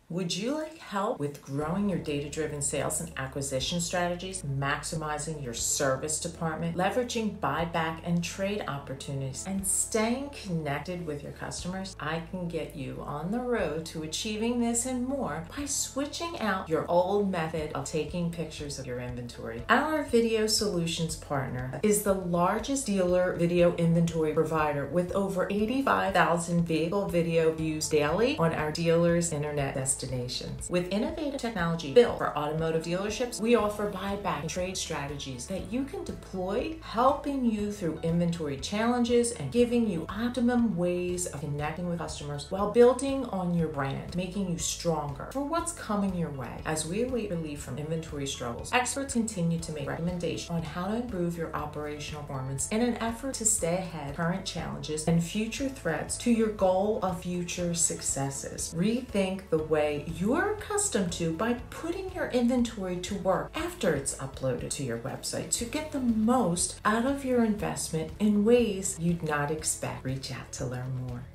Would you like help with growing your data-driven sales and acquisition strategies, maximizing your service department, leveraging buyback and trade opportunities, and staying connected with your customers? I can get you on the road to achieving this and more by switching out your old method of taking pictures of your inventory. Our Video Solutions partner is the largest dealer video inventory provider with over 85,000 vehicle video views daily on our dealers' internet destinations. With innovative technology built for automotive dealerships, we offer buyback and trade strategies that you can deploy, helping you through inventory challenges and giving you optimum ways of connecting with customers while building on your brand, making you stronger for what's coming your way. As we await relief from inventory struggles, experts continue to make recommendations on how to improve your operational performance in an effort to stay ahead of current challenges and future threats to your goal of future successes. Rethink the way you're accustomed to by putting your inventory to work after it's uploaded to your website to get the most out of your investment in ways you'd not expect. Reach out to learn more.